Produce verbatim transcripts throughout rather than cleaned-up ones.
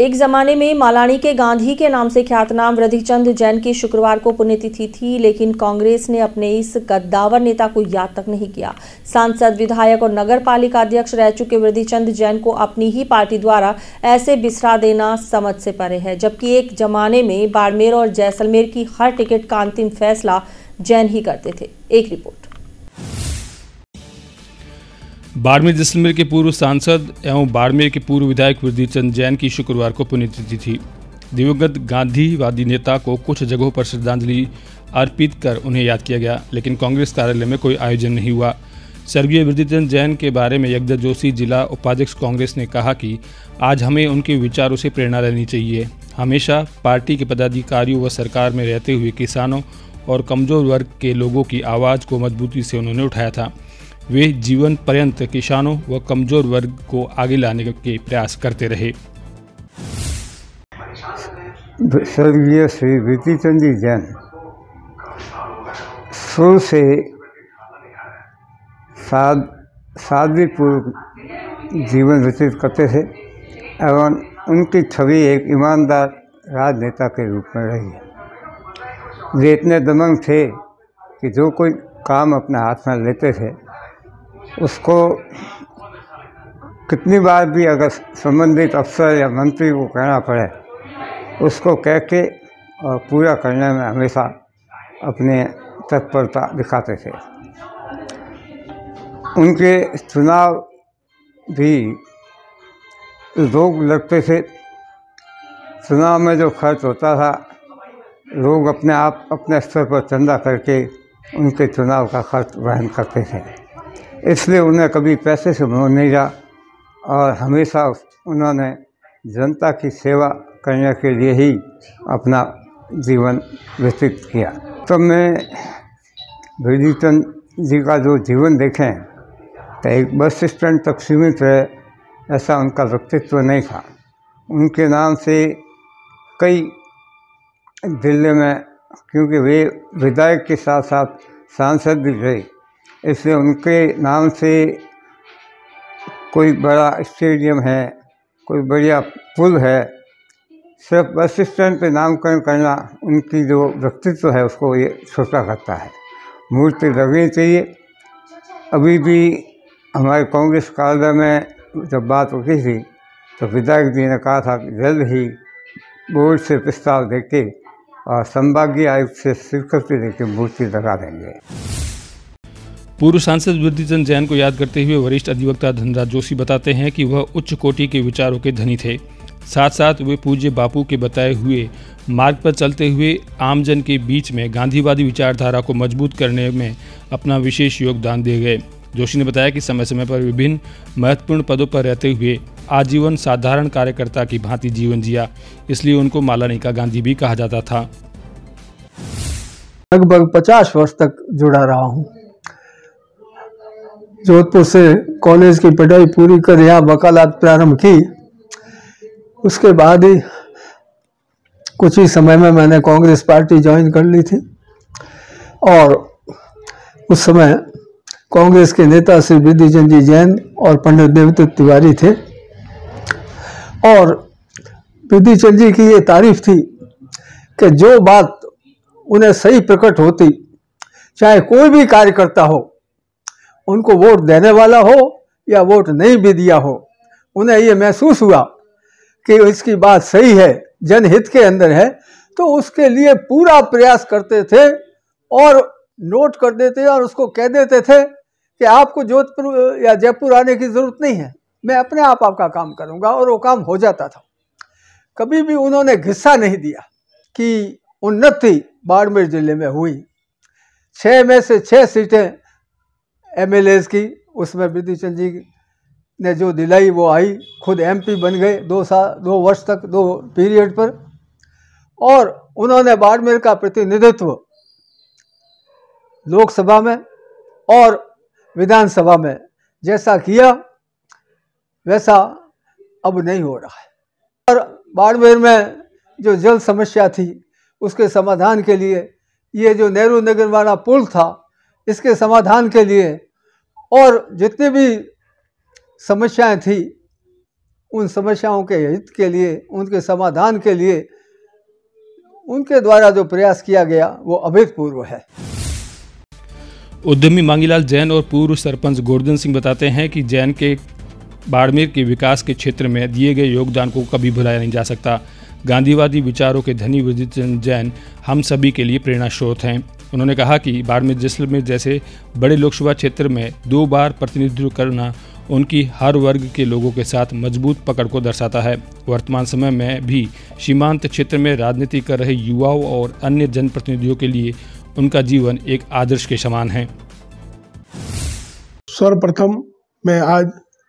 एक जमाने में मालानी के गांधी के नाम से ख्यातनाम वृद्धिचंद जैन की शुक्रवार को पुण्यतिथि थी, लेकिन कांग्रेस ने अपने इस कद्दावर नेता को याद तक नहीं किया। सांसद, विधायक और नगर पालिका अध्यक्ष रह चुके वृद्धिचंद जैन को अपनी ही पार्टी द्वारा ऐसे बिसरा देना समझ से परे है, जबकि एक जमाने में बाड़मेर और जैसलमेर की हर टिकट का अंतिम फैसला जैन ही करते थे। एक रिपोर्ट। बाड़मेर जैसलमेर के पूर्व सांसद एवं बाड़मेर के पूर्व विधायक वृद्धिचंद जैन की शुक्रवार को पुण्यतिथि थी। दिवंगत गांधीवादी नेता को कुछ जगहों पर श्रद्धांजलि अर्पित कर उन्हें याद किया गया, लेकिन कांग्रेस कार्यालय में कोई आयोजन नहीं हुआ। स्वर्गीय वृद्धिचंद जैन के बारे में यज्ञ जोशी, जिला उपाध्यक्ष कांग्रेस, ने कहा कि आज हमें उनके विचारों से प्रेरणा लेनी चाहिए। हमेशा पार्टी के पदाधिकारियों व सरकार में रहते हुए किसानों और कमजोर वर्ग के लोगों की आवाज़ को मजबूती से उन्होंने उठाया था। वे जीवन पर्यंत किसानों व कमजोर वर्ग को आगे लाने के प्रयास करते रहे। स्वर्गीय श्री वृद्धिचंद जी जैन शुरू से साद सादगीपूर्वक जीवन व्यतीत करते थे एवं उनकी छवि एक ईमानदार राजनेता के रूप में रही। वे इतने दमंग थे कि जो कोई काम अपने हाथ में लेते थे उसको कितनी बार भी अगर संबंधित अफसर या मंत्री को कहना पड़े उसको कह के और पूरा करने में हमेशा अपने तत्परता दिखाते थे। उनके चुनाव भी लोग लड़ते थे। चुनाव में जो खर्च होता था लोग अपने आप अपने स्तर पर चंदा करके उनके चुनाव का खर्च वहन करते थे, इसलिए उन्हें कभी पैसे से मोह नहीं रहा और हमेशा उन्होंने जनता की सेवा करने के लिए ही अपना जीवन व्यतीत किया। तो मैं वृद्धिचंद जी का जो जीवन देखें तो एक बस स्टैंड तक सीमित रहे ऐसा उनका व्यक्तित्व नहीं था। उनके नाम से कई दिल्ली में, क्योंकि वे विधायक के साथ साथ सांसद भी रहे, इसलिए उनके नाम से कोई बड़ा स्टेडियम है, कोई बढ़िया पुल है। सिर्फ बस स्टैंड पे नामकरण करना उनकी जो व्यक्तित्व है उसको ये छोटा करता है। मूर्ति लगनी चाहिए। अभी भी हमारे कांग्रेस कार्यालय में जब बात होती थी तो विधायक जी ने कहा था कि जल्द ही बोर्ड से प्रस्ताव देके और संभागीय आयुक्त से स्वीकृति देके मूर्ति लगा देंगे। पूर्व सांसद वृद्धिचंद जैन को याद करते हुए वरिष्ठ अधिवक्ता धनराज जोशी बताते हैं कि वह उच्च कोटि के विचारों के धनी थे। साथ साथ वे पूज्य बापू के बताए हुए मार्ग पर चलते हुए आमजन के बीच में गांधीवादी विचारधारा को मजबूत करने में अपना विशेष योगदान दे गए। जोशी ने बताया कि समय समय पर विभिन्न महत्वपूर्ण पदों पर रहते हुए आजीवन साधारण कार्यकर्ता की भांति जीवन जिया, इसलिए उनको मालानी का गांधी भी कहा जाता था। लगभग पचास वर्ष तक जुड़ा रहा हूँ। जोधपुर से कॉलेज की पढ़ाई पूरी कर यहाँ वकालत प्रारंभ की। उसके बाद ही कुछ ही समय में मैंने कांग्रेस पार्टी ज्वाइन कर ली थी और उस समय कांग्रेस के नेता श्री वृद्धिचंद जी जैन और पंडित देवदत्त तिवारी थे और वृद्धिचंद जी की ये तारीफ थी कि जो बात उन्हें सही प्रकट होती, चाहे कोई भी कार्यकर्ता हो, उनको वोट देने वाला हो या वोट नहीं भी दिया हो, उन्हें ये महसूस हुआ कि इसकी बात सही है, जनहित के अंदर है, तो उसके लिए पूरा प्रयास करते थे और नोट कर देते और उसको कह देते थे कि आपको जोधपुर या जयपुर आने की ज़रूरत नहीं है, मैं अपने आप आपका काम करूंगा, और वो काम हो जाता था। कभी भी उन्होंने घिस्सा नहीं दिया कि उन्नति बाड़मेर जिले में हुई। छः में से छः सीटें एमएलएज की उसमें वृद्धिचंद जी ने जो दिलाई वो आई। खुद एमपी बन गए दो साल दो वर्ष तक, दो पीरियड पर, और उन्होंने बाड़मेर का प्रतिनिधित्व लोकसभा में और विधानसभा में जैसा किया वैसा अब नहीं हो रहा है। और बाड़मेर में जो जल समस्या थी उसके समाधान के लिए ये जो नेहरू नगर वाला पुल था, इसके समाधान के लिए और जितनी भी समस्याएं थी उन समस्याओं के हित के लिए, उनके समाधान के लिए उनके द्वारा जो प्रयास किया गया वो अभूतपूर्व है। उद्यमी मांगीलाल जैन और पूर्व सरपंच गोवर्धन सिंह बताते हैं कि जैन के बाड़मेर के विकास के क्षेत्र में दिए गए योगदान को कभी भुलाया नहीं जा सकता। गांधीवादी विचारों के धनी वृद्धिचंद जैन हम सभी के लिए प्रेरणा स्रोत हैं। उन्होंने कहा कि बाड़मेर जैसलमेर जैसे बड़े लोकसभा क्षेत्र में दो बार प्रतिनिधित्व करना उनकी हर वर्ग के लोगों के साथ मजबूत पकड़ को दर्शाता है। वर्तमान समय में भी सीमांत क्षेत्र में राजनीति कर रहे युवाओं और अन्य जनप्रतिनिधियों के लिए उनका जीवन एक आदर्श के समान है। सर्वप्रथम मैं आज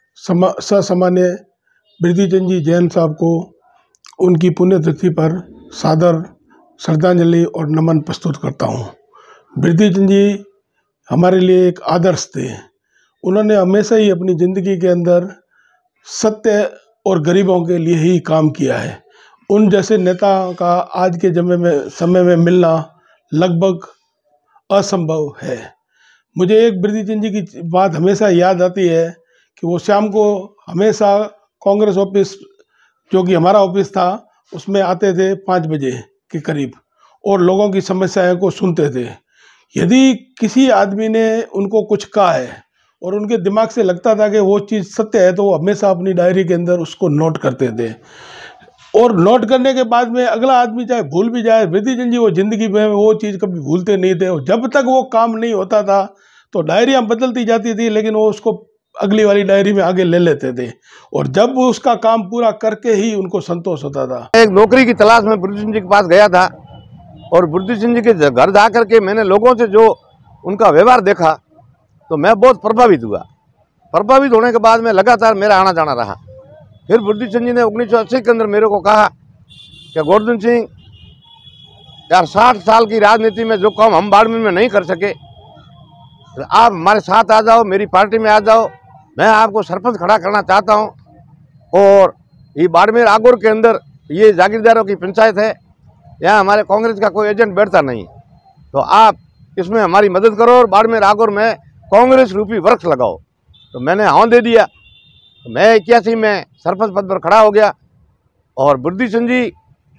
ससामान्य वृद्धिचंद जी जैन साहब को उनकी पुण्यतिथि पर सादर श्रद्धांजलि और नमन प्रस्तुत करता हूँ। वृद्धिचंद जी हमारे लिए एक आदर्श थे। उन्होंने हमेशा ही अपनी ज़िंदगी के अंदर सत्य और गरीबों के लिए ही काम किया है। उन जैसे नेता का आज के समय में समय में मिलना लगभग असंभव है। मुझे एक वृद्धिचंद जी की बात हमेशा याद आती है कि वो शाम को हमेशा कांग्रेस ऑफिस, जो कि हमारा ऑफिस था, उसमें आते थे पाँच बजे के करीब और लोगों की समस्याएं को सुनते थे। यदि किसी आदमी ने उनको कुछ कहा है और उनके दिमाग से लगता था कि वो चीज़ सत्य है, तो वो हमेशा अपनी डायरी के अंदर उसको नोट करते थे। और नोट करने के बाद में अगला आदमी चाहे भूल भी जाए, वृद्धिचंद जी वो जिंदगी में वो चीज़ कभी भूलते नहीं थे। और जब तक वो काम नहीं होता था तो डायरियाँ बदलती जाती थी, लेकिन वो उसको अगली वाली डायरी में आगे ले लेते थे और जब वो उसका काम पूरा करके ही उनको संतोष होता था। एक नौकरी की तलाश में वृद्धिचंद जी के पास गया था और वृद्धिचंद जी के घर जा करके मैंने लोगों से जो उनका व्यवहार देखा तो मैं बहुत प्रभावित हुआ। प्रभावित होने के बाद में लगातार मेरा आना जाना रहा। फिर वृद्धिचंद जी ने उन्नीस सौ अस्सी के अंदर मेरे को कहा कि गोवर्धन सिंह यार, साठ साल की राजनीति में जो काम हम बाड़मेर में नहीं कर सके, तो आप हमारे साथ आ जाओ, मेरी पार्टी में आ जाओ, मैं आपको सरपंच खड़ा करना चाहता हूं। और ये बाड़मेर आगोर के अंदर ये जागीरदारों की पंचायत है, यहाँ हमारे कांग्रेस का कोई एजेंट बैठता नहीं, तो आप इसमें हमारी मदद करो और बाड़मेर आगोर में कांग्रेस रूपी वृक्ष लगाओ। तो मैंने हाँ दे दिया। तो मैं इक्यासी में सरपंच पद पर खड़ा हो गया और वृद्धिचंद जी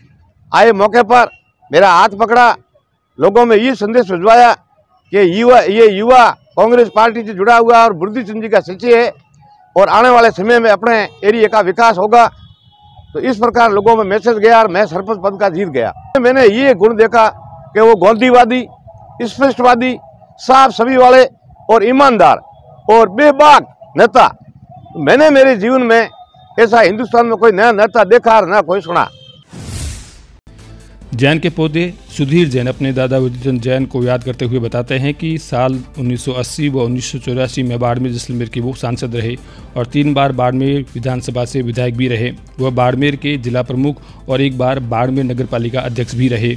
आए मौके पर मेरा हाथ पकड़ा, लोगों में ये संदेश भिजवाया कि युवा ये युवा कांग्रेस पार्टी से जुड़ा हुआ और वृद्धिचंद जी का शिष्य है और आने वाले समय में अपने एरिया का विकास होगा। तो इस प्रकार लोगों में मैसेज गया और मैं सरपंच पद का जीत गया। मैंने ये गुण देखा कि वो गांधीवादी, स्पष्टवादी, साफ सभी वाले और ईमानदार और बेबाक नेता, मैंने मेरे जीवन में ऐसा हिंदुस्तान में कोई नया नेता देखा और न कोई सुना। जैन के पोते सुधीर जैन अपने दादा वृद्धिचंद जैन को याद करते हुए बताते हैं कि साल उन्नीस सौ अस्सी व उन्नीस सौ चौरासी में बाड़मेर जैसलमेर के वो सांसद रहे और तीन बार बाड़मेर विधानसभा से विधायक भी रहे। वह बाड़मेर के जिला प्रमुख और एक बार बाड़मेर नगरपालिका अध्यक्ष भी रहे।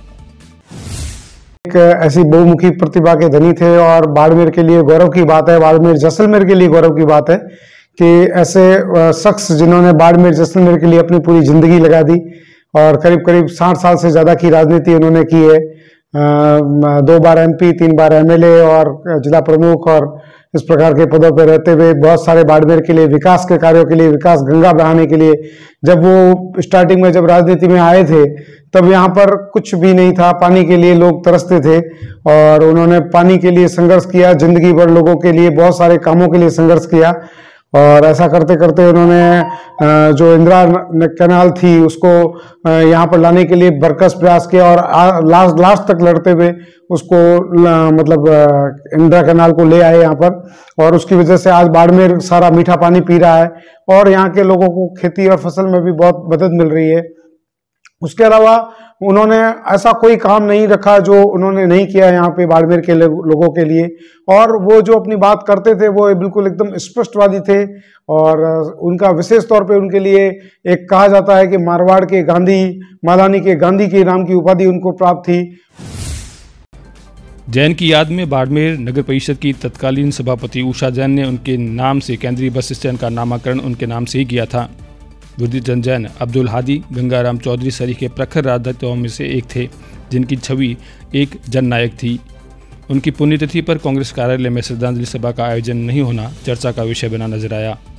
एक ऐसी बहुमुखी प्रतिभा के धनी थे और बाड़मेर के लिए गौरव की बात है, बाड़मेर जैसलमेर के लिए गौरव की बात है कि ऐसे शख्स जिन्होंने बाड़मेर जैसलमेर के लिए अपनी पूरी जिंदगी लगा दी और करीब करीब साठ साल से ज़्यादा की राजनीति उन्होंने की है। दो बार एमपी, तीन बार एमएलए और जिला प्रमुख और इस प्रकार के पदों पर रहते हुए बहुत सारे बाड़मेर के लिए विकास के कार्यों के लिए, विकास गंगा बहाने के लिए, जब वो स्टार्टिंग में जब राजनीति में आए थे तब यहाँ पर कुछ भी नहीं था, पानी के लिए लोग तरसते थे और उन्होंने पानी के लिए संघर्ष किया, जिंदगी भर लोगों के लिए बहुत सारे कामों के लिए संघर्ष किया और ऐसा करते करते उन्होंने जो इंदिरा कैनाल थी उसको यहाँ पर लाने के लिए बरकस प्रयास किया और लास्ट लास्ट तक लड़ते हुए उसको मतलब इंदिरा कैनाल को ले आए यहाँ पर और उसकी वजह से आज बाड़मेर सारा मीठा पानी पी रहा है और यहाँ के लोगों को खेती और फसल में भी बहुत मदद मिल रही है। उसके अलावा उन्होंने ऐसा कोई काम नहीं रखा जो उन्होंने नहीं किया यहाँ पे बाड़मेर के लोगों के लिए और वो जो अपनी बात करते थे वो बिल्कुल एकदम स्पष्टवादी थे और उनका विशेष तौर पे उनके लिए एक कहा जाता है कि मारवाड़ के गांधी, मालानी के गांधी के नाम की उपाधि उनको प्राप्त थी। जैन की याद में बाड़मेर नगर परिषद की तत्कालीन सभापति उषा जैन ने उनके नाम से केंद्रीय बस स्टैंड का नामकरण उनके नाम से ही किया था। वृद्धिचंद जैन अब्दुल हादी, गंगाराम चौधरी सरी के प्रखर राजनेताओं में से एक थे जिनकी छवि एक जननायक थी। उनकी पुण्यतिथि पर कांग्रेस कार्यालय में श्रद्धांजलि सभा का आयोजन नहीं होना चर्चा का विषय बना नजर आया।